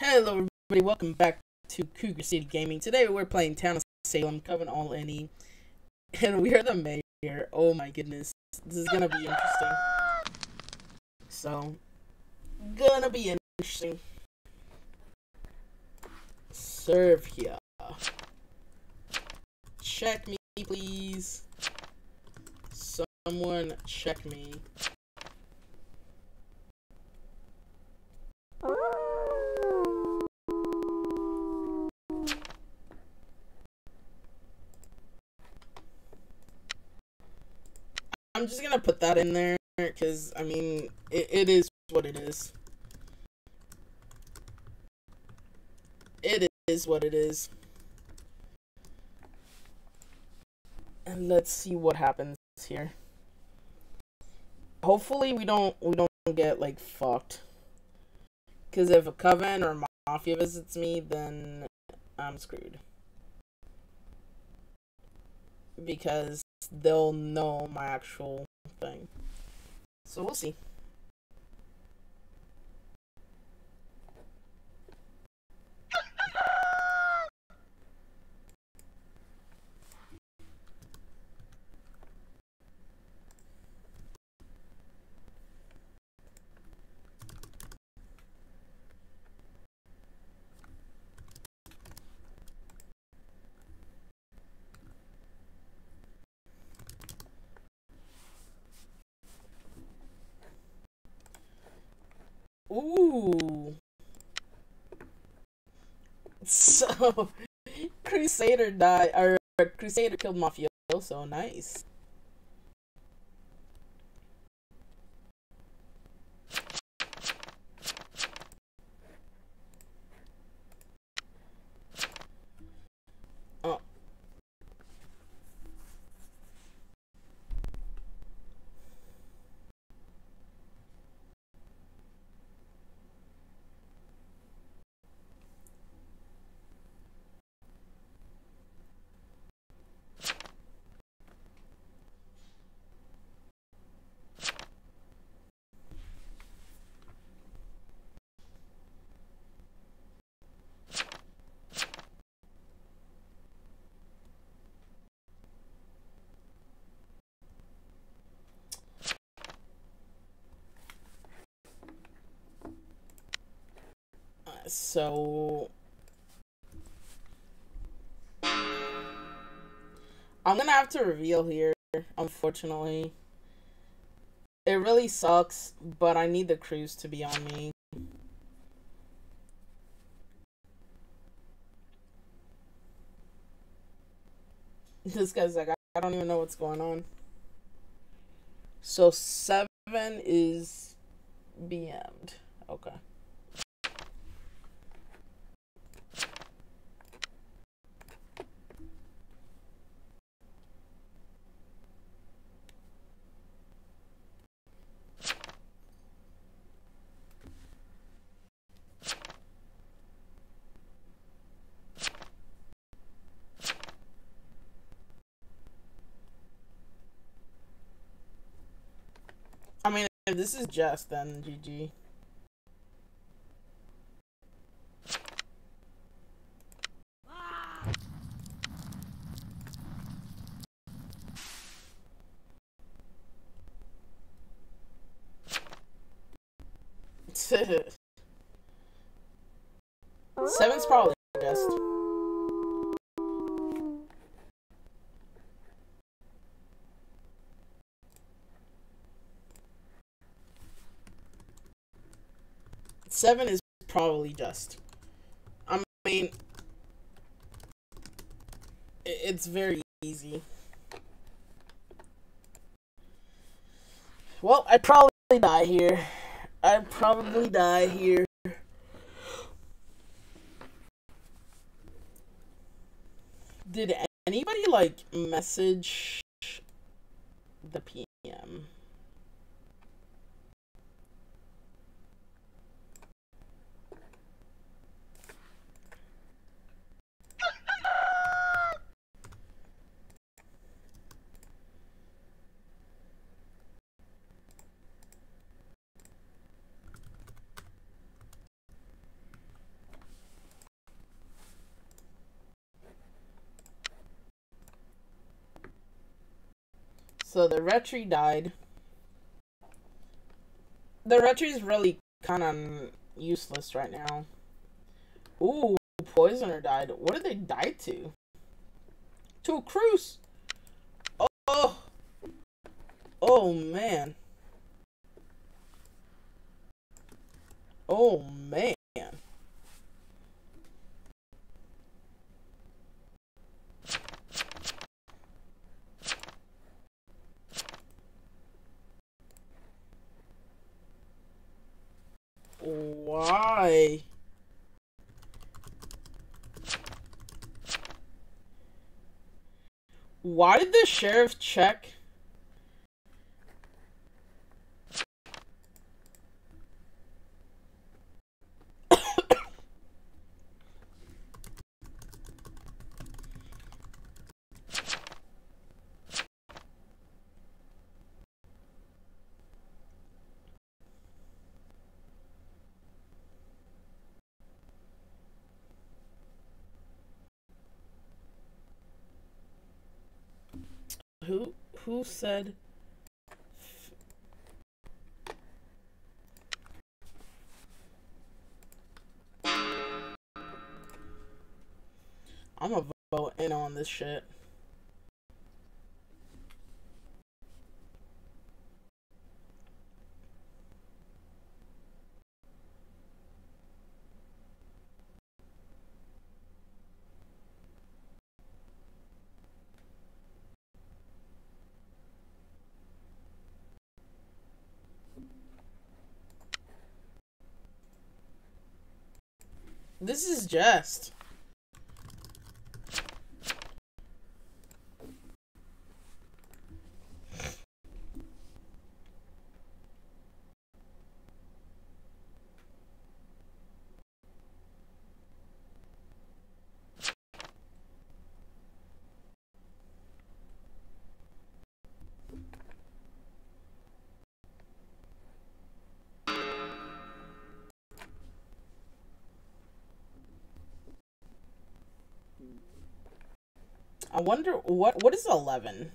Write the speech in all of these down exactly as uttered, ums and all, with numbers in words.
Hello everybody, welcome back to Cougar City Gaming. Today we're playing Town of Salem, Coven All Any, and we are the mayor. Oh my goodness, this is gonna be interesting. So, gonna be interesting. Serve here. Check me, please. Someone check me. I'm just gonna put that in there because I mean it, it is what it is. It is what it is. And let's see what happens here. Hopefully we don't we don't get like fucked. Because if a coven or mafia visits me, then I'm screwed. Because they'll know my actual thing. So we'll see. Ooh. So, Crusader died, or Crusader killed Mafioso, nice. Oh. So I'm gonna have to reveal here, unfortunately. It really sucks, but I need the crews to be on me. This guy's like, I don't even know what's going on. So seven is B M'd. Okay. I mean, if this is just, then G G. Seven's probably just. Seven is probably just. I mean, it's very easy. Well, I'd probably die here. I'd probably die here. Did anybody, like, message the P M? So the Retri died. The Retri is really kind of useless right now. Ooh, Poisoner died. What did they die to? To a cruise. Oh. Oh, man. Oh, man. Why? Why did the sheriff check? Who who said? I'm gonna vote in on this shit. This is just. I wonder what what is eleven?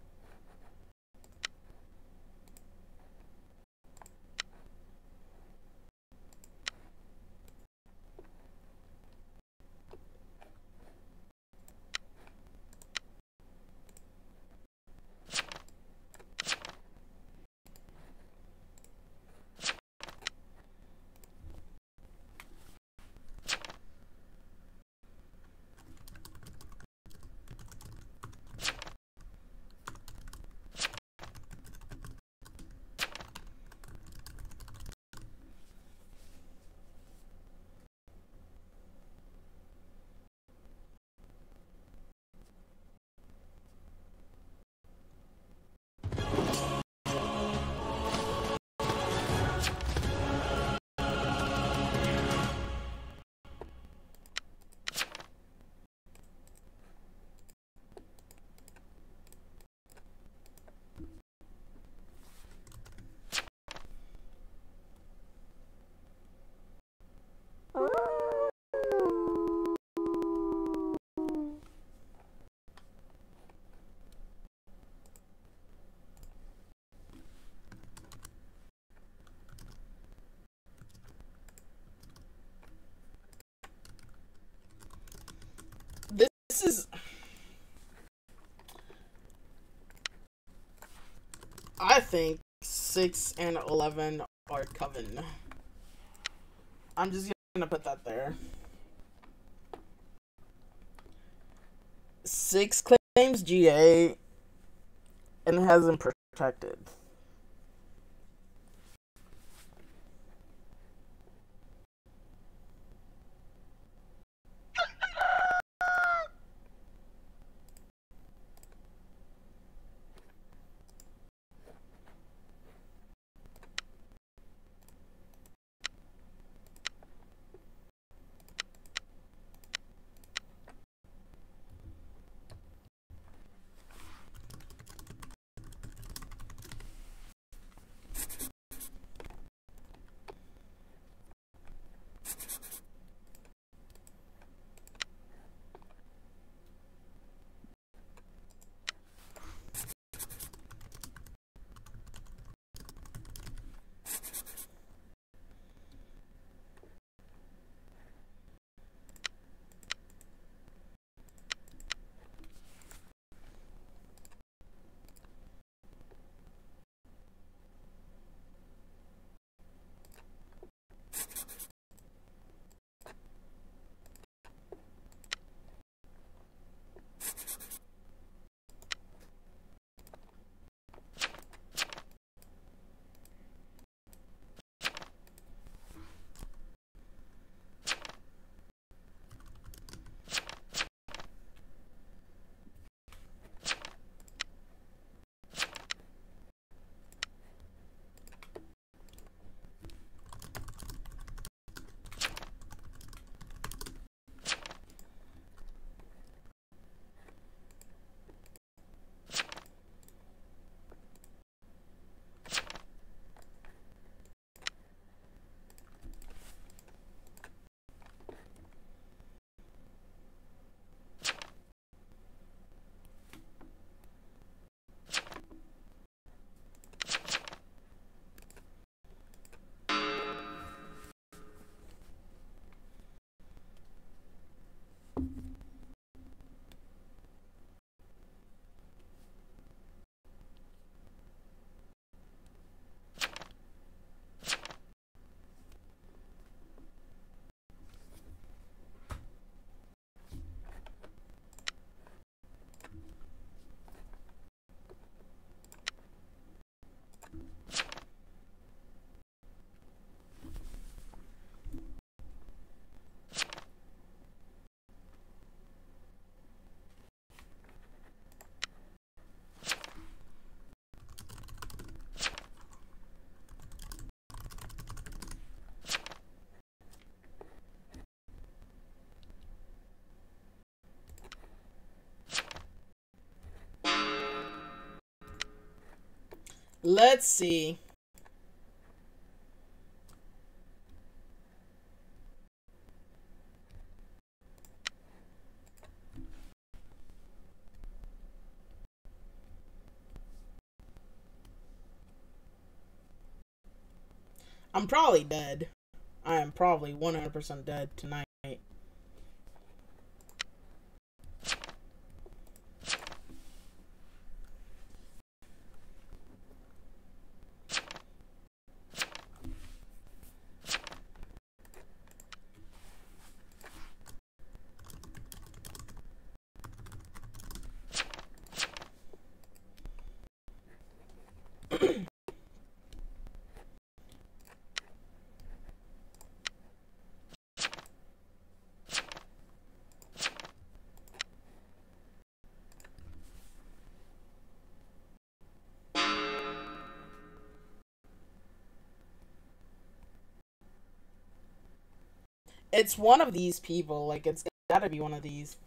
This is. I think six and eleven are Coven. I'm just gonna put that there. Six claims G A and hasn't protected. Let's see. I'm probably dead. I am probably one hundred percent dead tonight. It's one of these people. Like, it's gotta be one of these.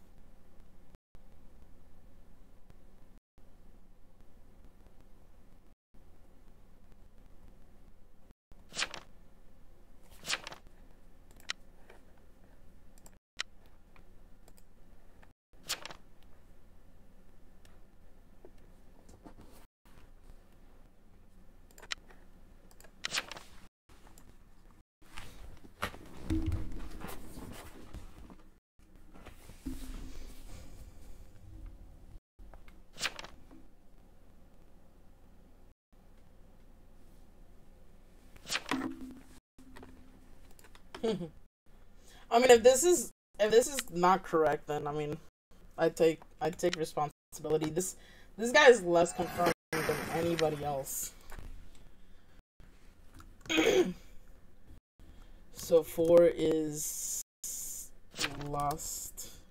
I mean, if this is if this is not correct, then I mean, I take I take responsibility. This this guy is less confirmed than anybody else. So four is lost.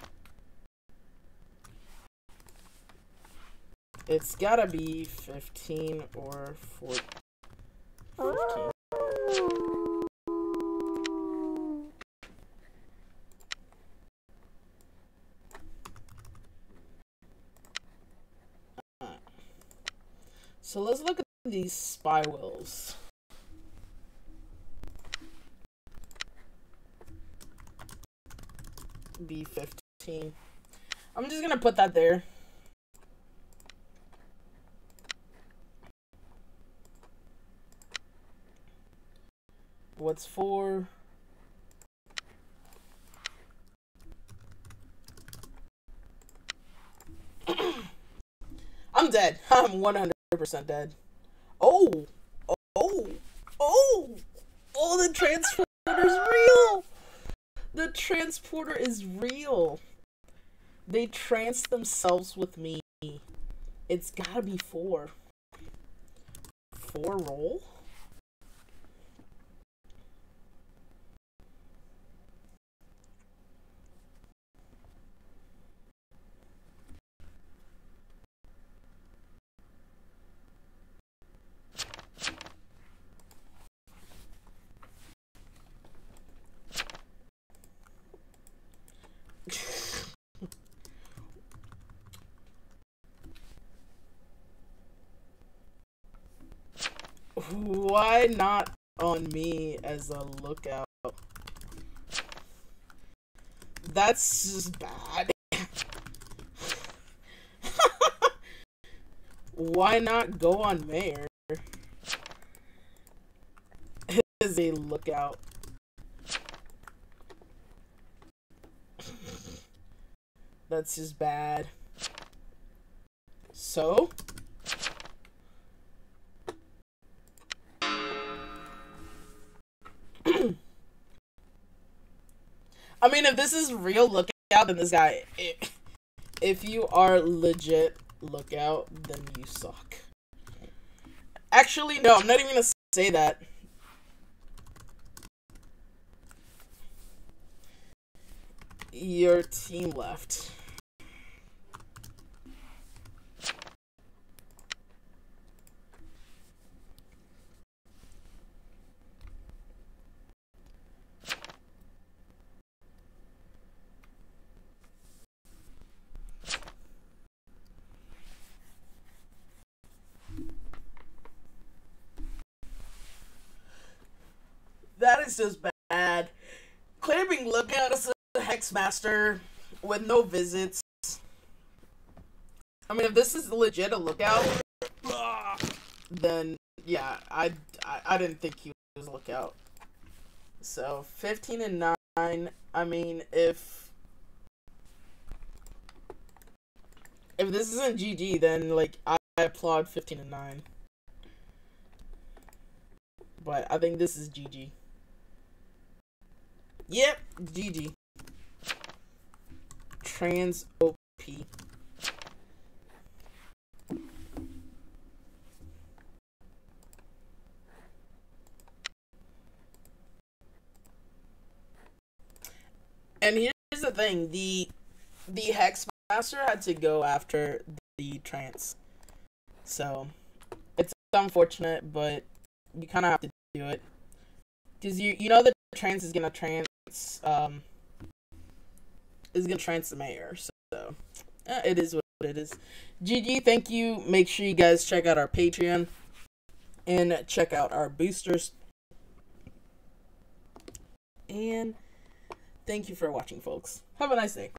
It's gotta be fifteen or fourteen. fifteen. So let's look at these spy wheels. B fifteen. I'm just gonna put that there. What's four? I'm dead. I'm one hundred percent dead. Oh, oh, oh, oh! The transporter's real. The transporter is real. They trans themselves with me. It's gotta be four. Four roll? Why not on me as a lookout? That's just bad. Why not go on mayor as a lookout? That's just bad. So? I mean, if this is real lookout, then this guy, if, if you are legit lookout, then you suck. Actually, no, I'm not even gonna say that. Your team left. is just bad. Claiming Lookout as a Hexmaster with no visits. I mean, if this is legit a Lookout, then yeah, I, I, I didn't think he was a Lookout. So, fifteen and nine, I mean, if... If this isn't G G, then, like, I applaud fifteen and nine. But I think this is G G. Yep, G G. Trans O P. And here's the thing, the the Hexmaster had to go after the trance. So, it's unfortunate, but you kind of have to do it. Because you, you know the trance is going to trance, um, is going to trance the mayor. So, uh, it is what it is. G G, thank you. Make sure you guys check out our Patreon. And check out our boosters. And... thank you for watching, folks. Have a nice day.